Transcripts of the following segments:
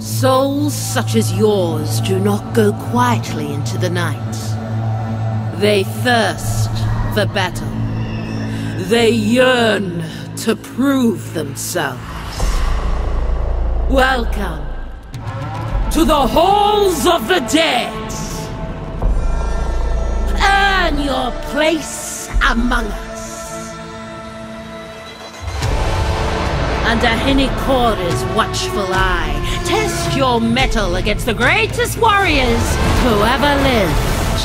Souls such as yours do not go quietly into the night. They thirst for battle. They yearn to prove themselves. Welcome to the halls of the dead. Earn your place among us. Under Hinikora's watchful eye, test your mettle against the greatest warriors who ever lived.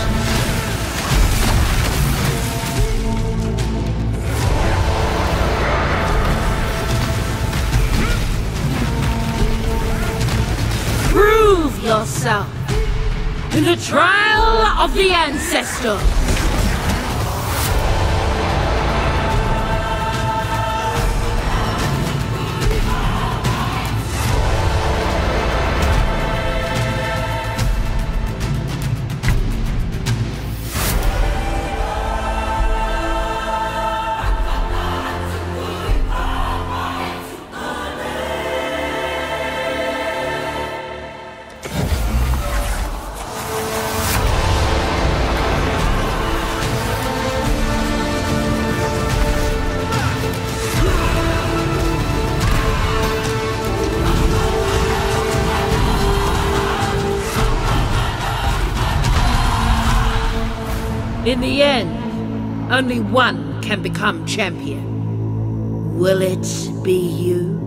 Prove yourself in the trial of the ancestors. In the end, only one can become champion. Will it be you?